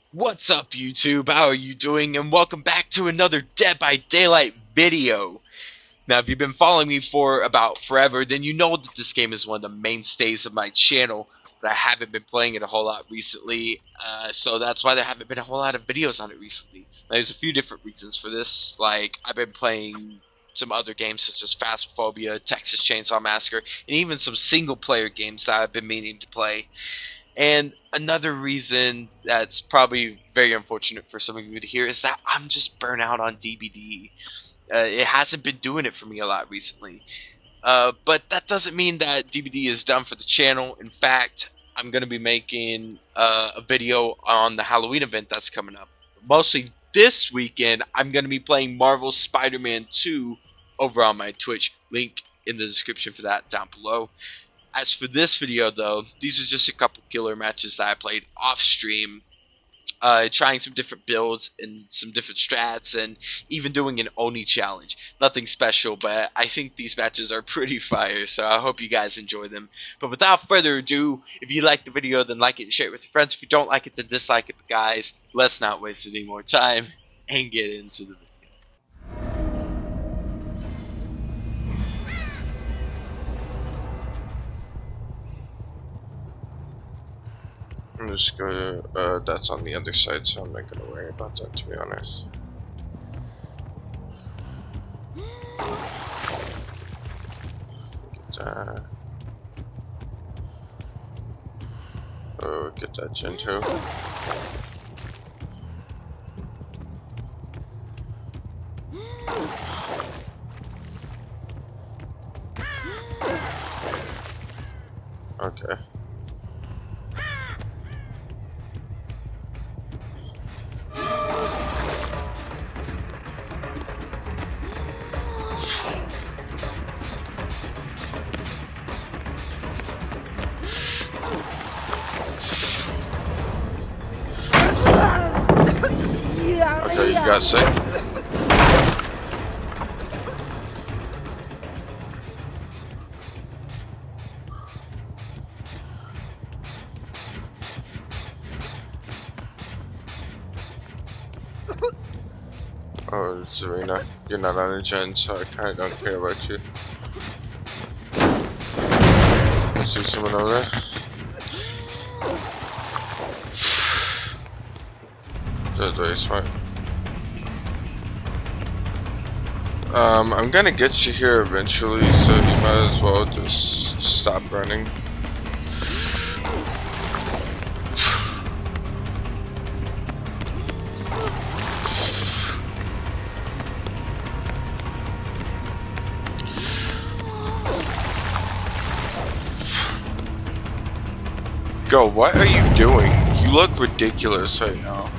What's up, YouTube? How are you doing? And welcome back to another Dead by Daylight video. Now, if you've been following me for about forever, then you know that this game is one of the mainstays of my channel, but I haven't been playing it a whole lot recently, so that's why there haven't been a whole lot of videos on it recently. Now, there's a few different reasons for this, like I've been playing some other games such as Phasmophobia, Texas Chainsaw Massacre, and even some single-player games that I've been meaning to play. And another reason that's probably very unfortunate for some of you to hear is that I'm just burnt out on DBD. It hasn't been doing it for me a lot recently. But that doesn't mean that DBD is done for the channel. In fact, I'm going to be making a video on the Halloween event that's coming up. Mostly this weekend, I'm going to be playing Marvel's Spider-Man 2 over on my Twitch. Link in the description for that down below. As for this video, though, these are just a couple killer matches that I played off stream, trying some different builds and some different strats, and even doing an Oni challenge. Nothing special, but I think these matches are pretty fire, so I hope you guys enjoy them. But without further ado, if you like the video, then like it and share it with your friends. If you don't like it, then dislike it. But guys, let's not waste any more time and get into the video. I'm just gonna, that's on the other side, so I'm not gonna worry about that, to be honest. Get that. Oh, get that gen too. Okay. Okay, you got sick. Oh, Serena, you're not on a gen, so I kinda don't care about you. I see someone over there. That's very smart. I'm gonna get you here eventually, so you might as well just stop running. Go, what are you doing? You look ridiculous right now.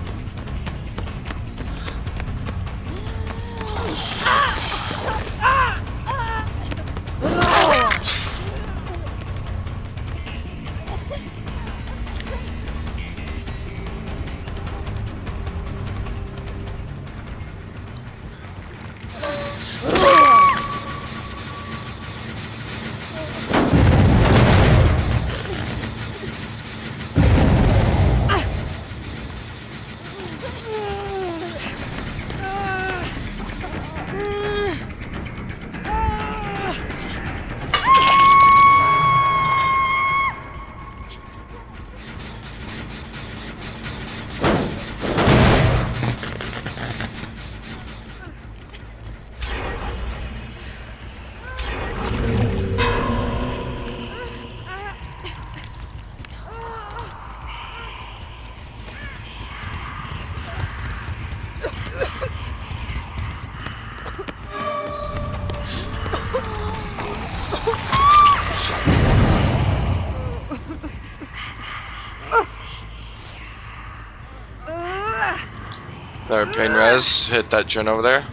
There, pain res, hit that gen over there.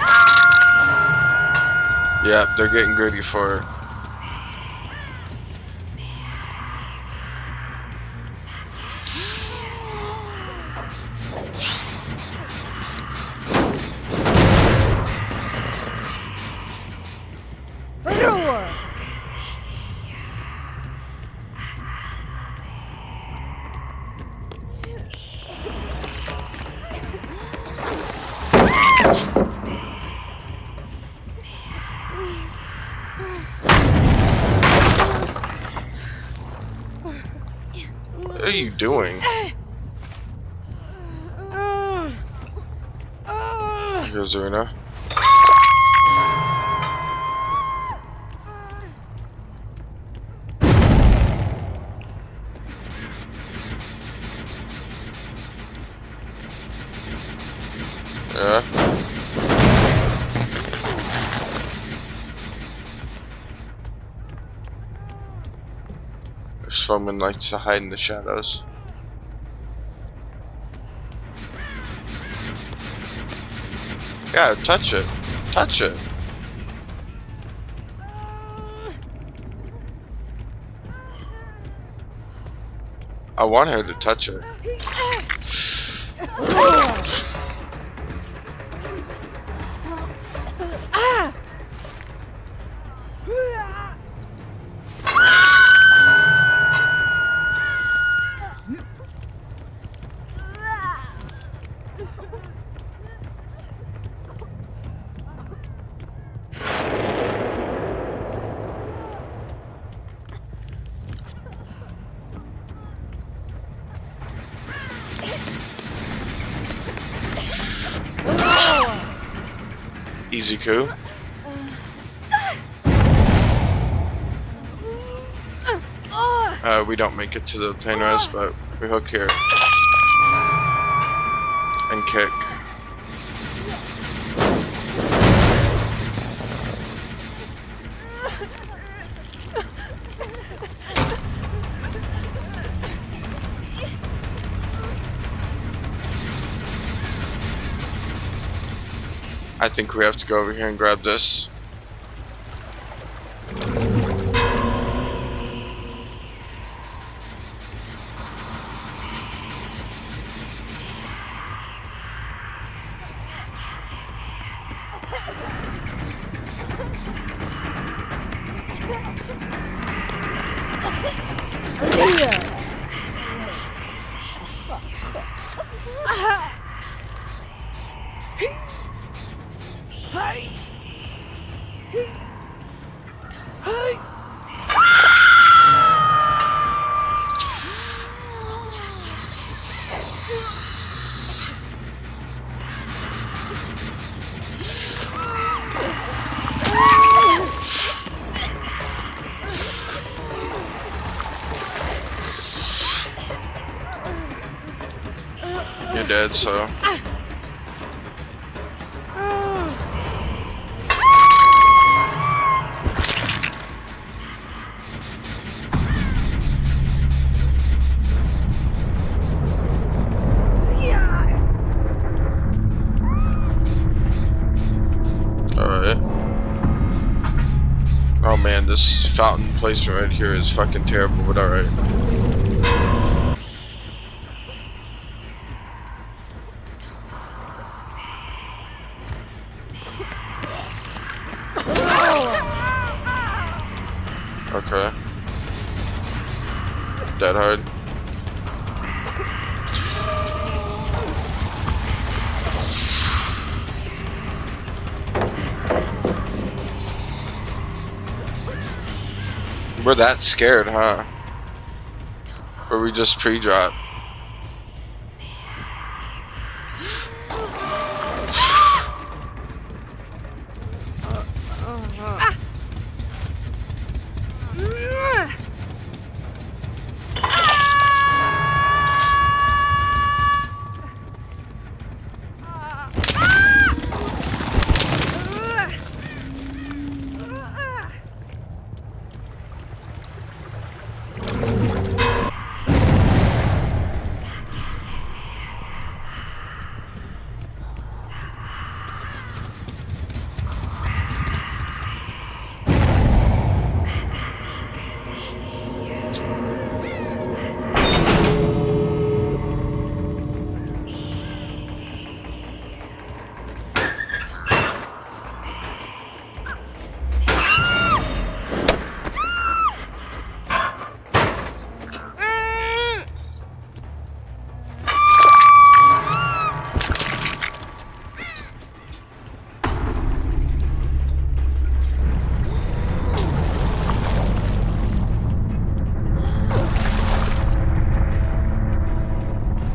Yep, they're getting greedy for it. you doing? Here's Zarina. Yeah. Someone likes to hide in the shadows. Yeah, touch it. Touch it. I want her to touch it. Easy coup. We don't make it to the plane res, but we hook here. And kick. I think we have to go over here and grab this. You're dead, so. Alright. Oh man, this fountain placement right here is fucking terrible, but alright. Okay. Dead hard. We're that scared, huh? Or we just pre-drop?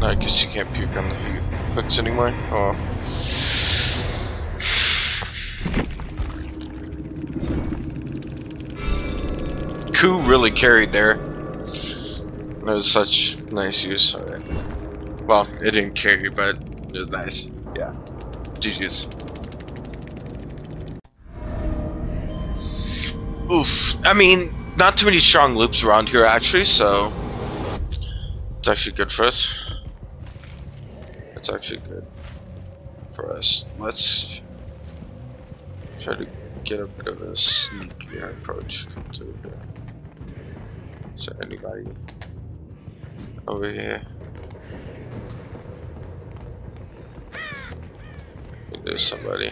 I guess you can't puke on the hooks anymore. Oh. Coup really carried there. That was such nice use of it. Well, it didn't carry, but it was nice. Yeah. GG's. Oof. I mean, not too many strong loops around here actually, so it's actually good for us. It's actually good for us. Let's try to get a bit of a sneakier approach. Come through here. Is there anybody over here? I think there's somebody.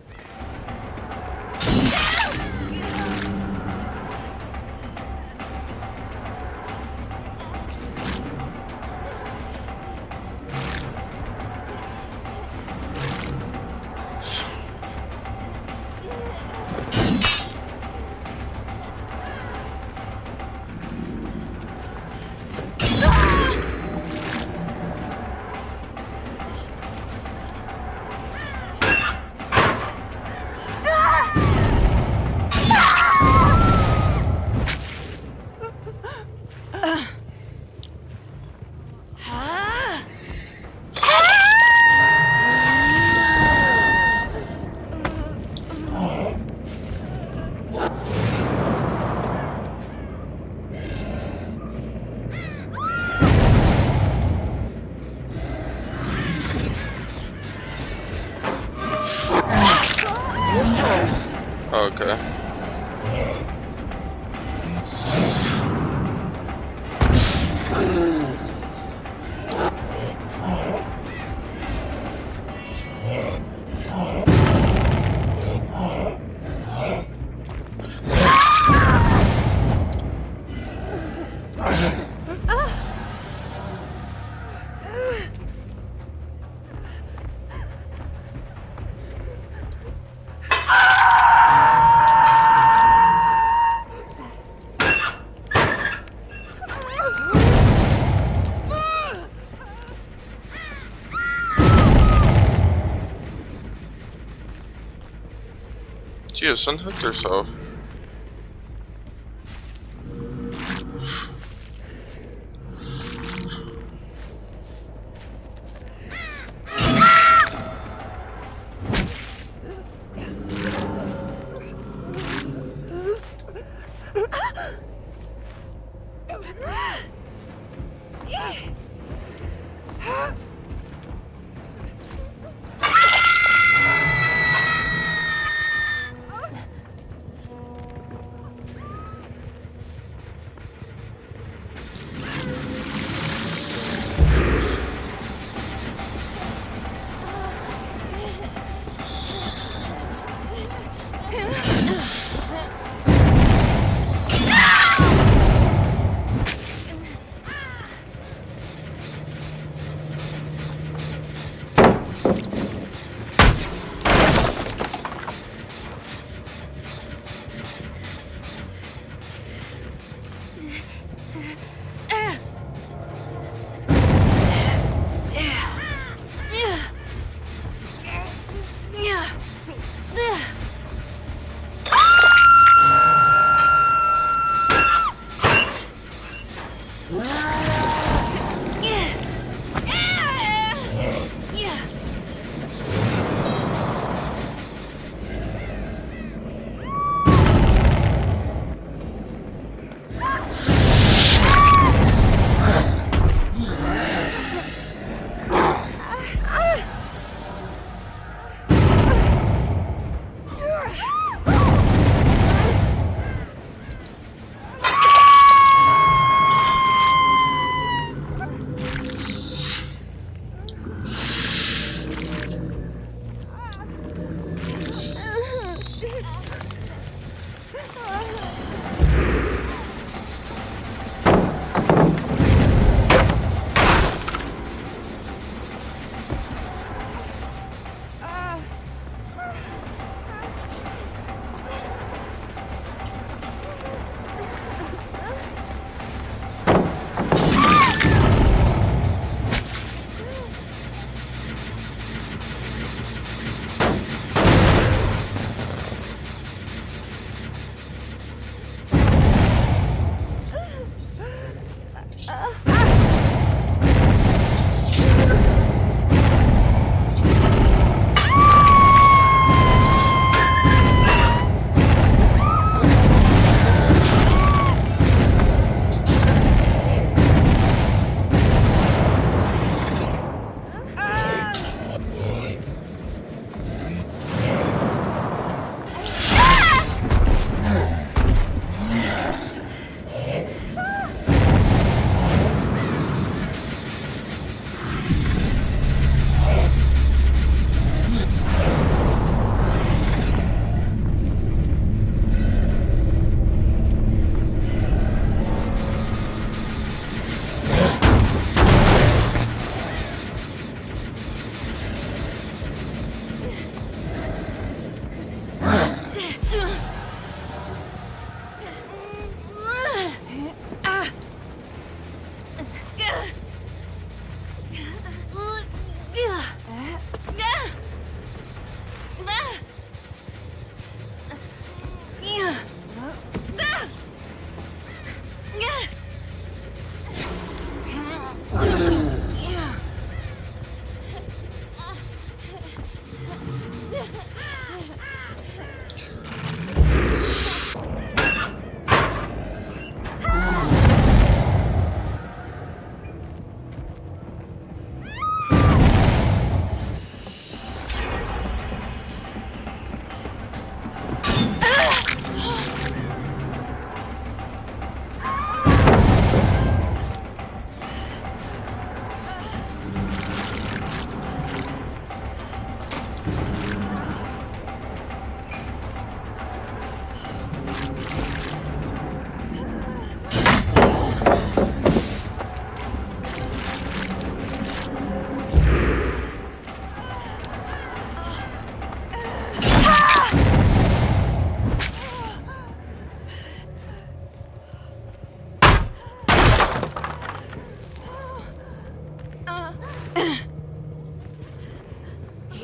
Okay. She has unhooked herself.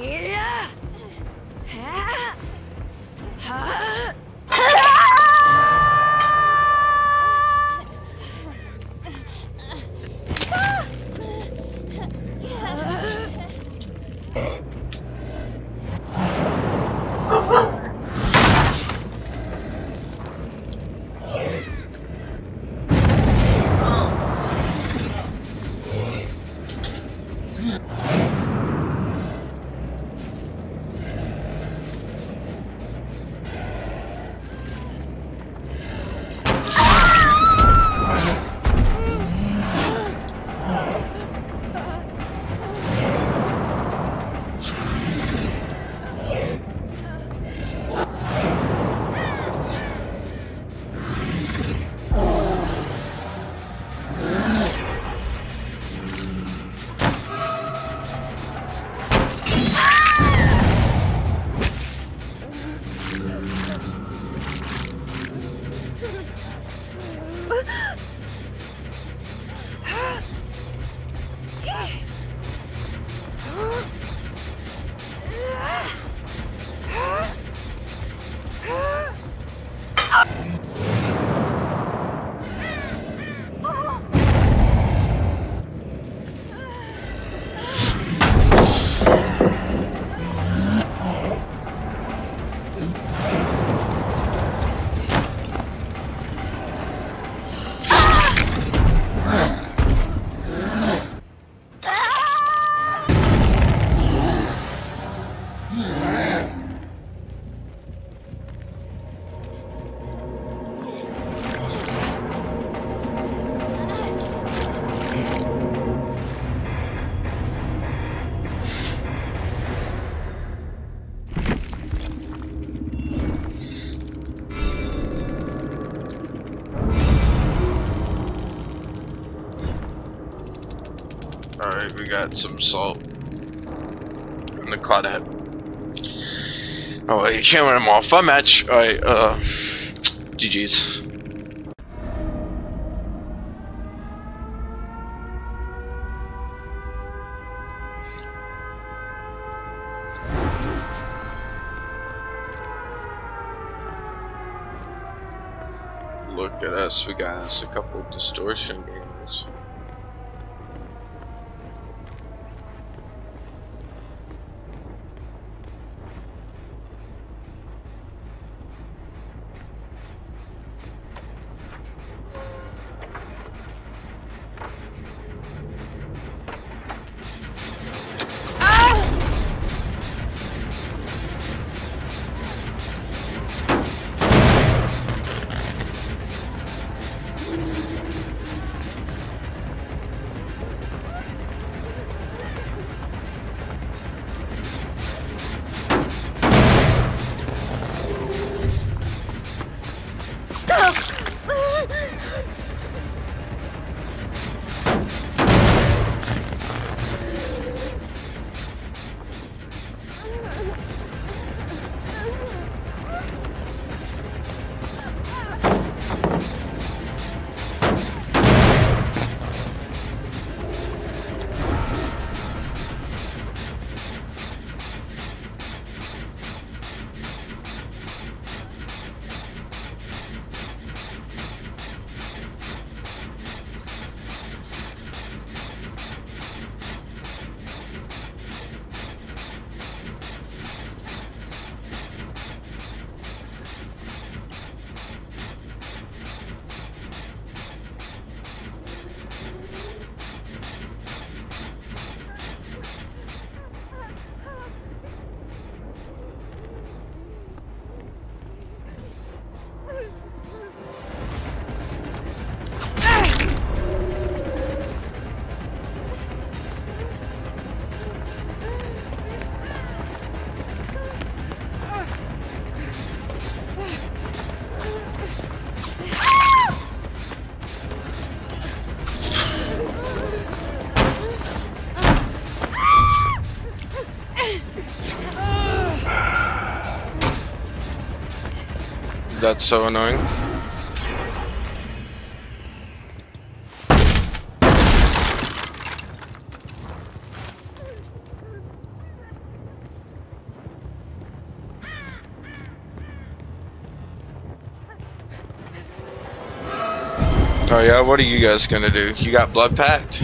Alright, we got some salt in the Claudette. Oh, you can't win them all. Fun match. Alright, GG's. Look at us, we got us a couple of distortion games. That's so annoying. Oh yeah, what are you guys gonna do? You got blood pact?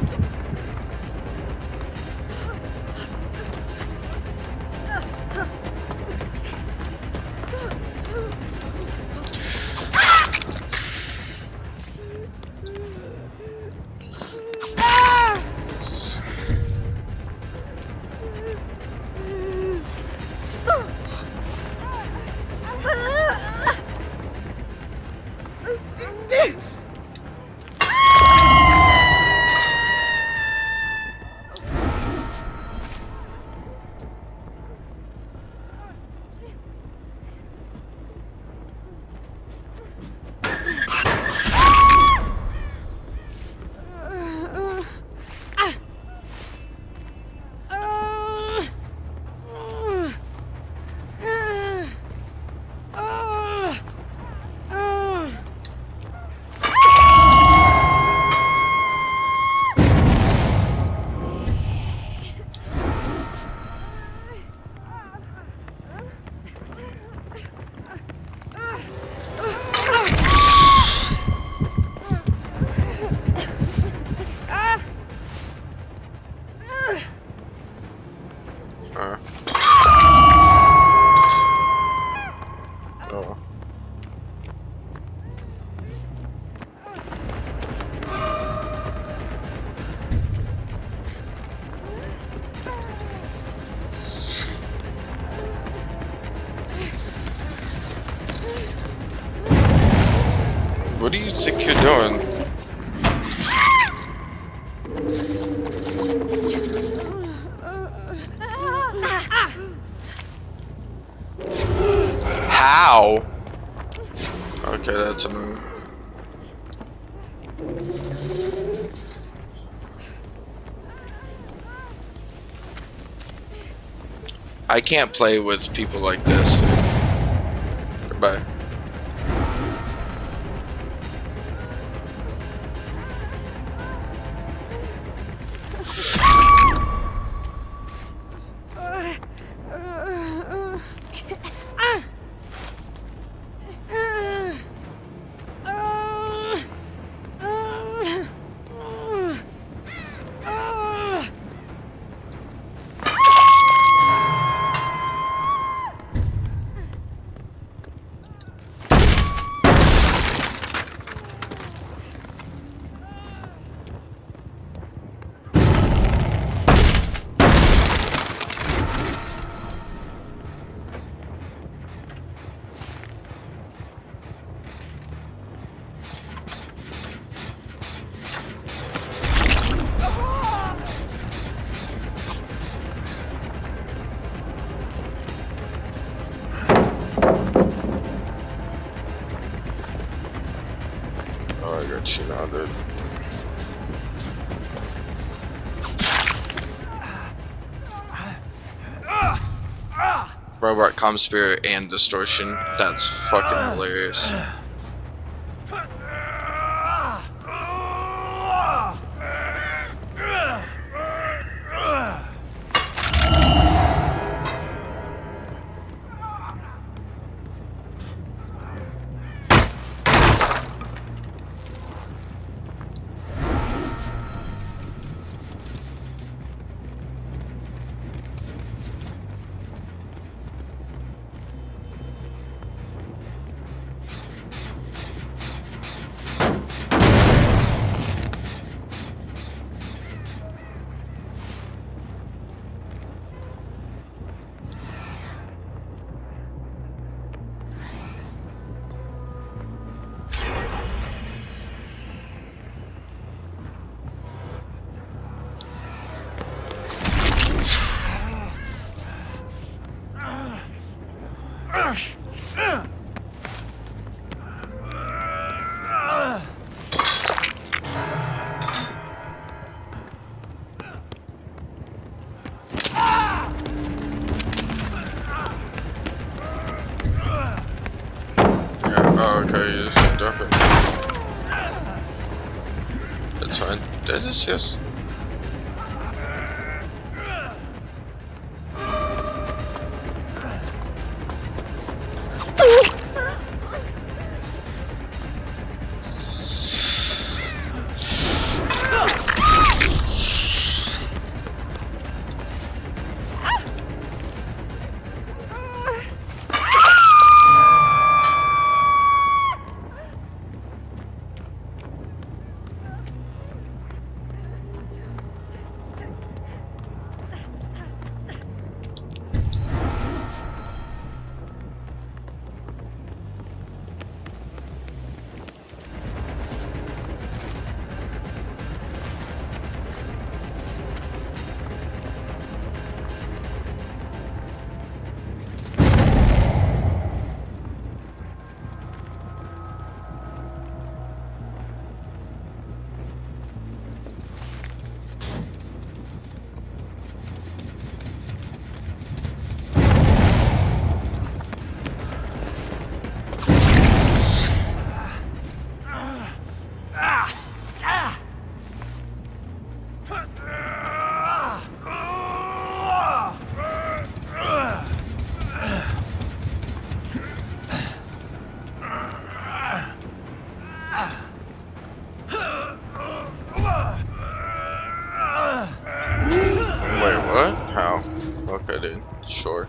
Oh. What do you think you're doing? How? Okay, that's a move. I can't play with people like this. Goodbye. Oh, I got you now, dude. Robot Comm Spirit and Distortion. That's fucking hilarious. Oh, okay, you just duck it. That's fine. That is, yes. What? How? Okay, dude. Sure.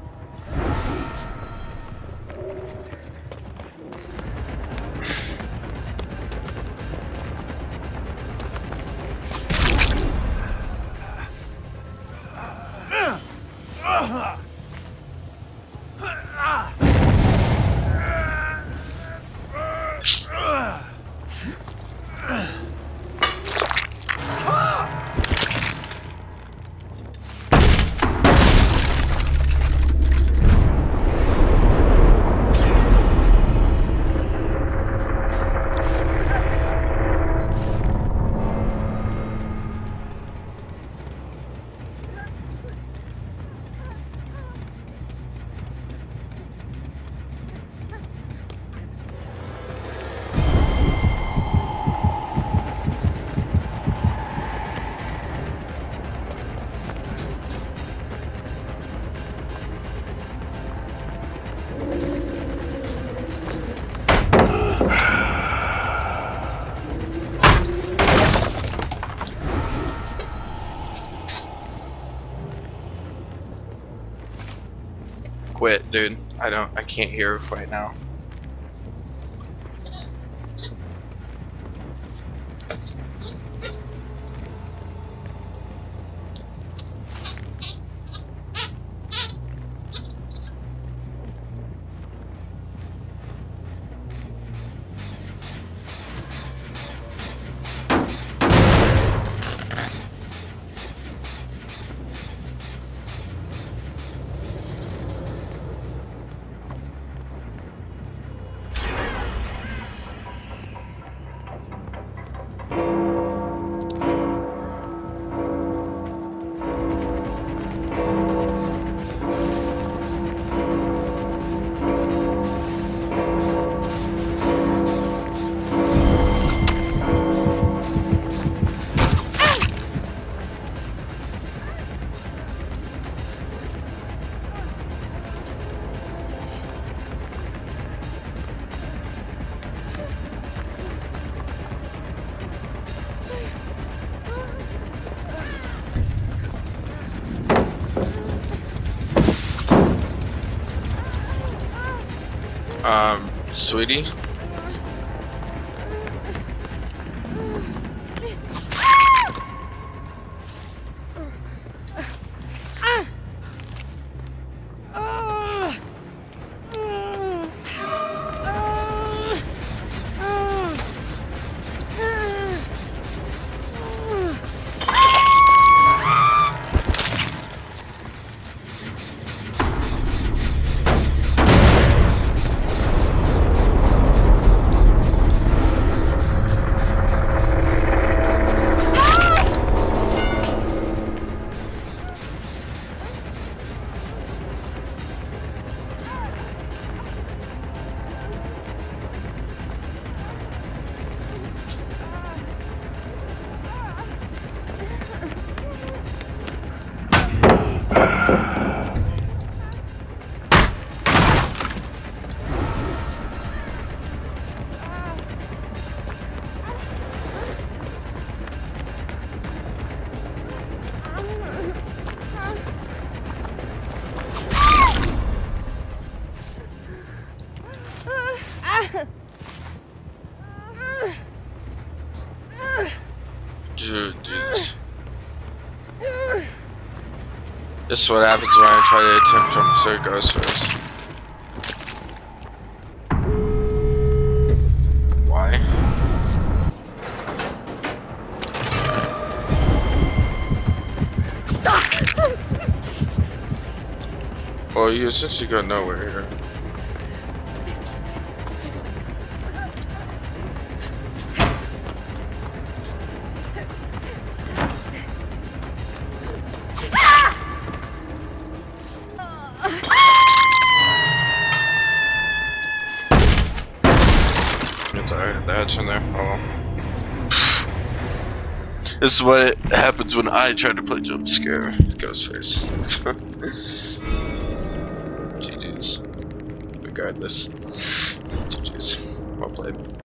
Quit, dude. I can't hear right now. Sweetie? Dude. This is what happens when I try to attempt jump so it goes first. Why? Well, you essentially got nowhere here. The head's in there. Oh well. This is what happens when I try to play jump scare. Ghostface. GG's. Regardless. GG's. Well played.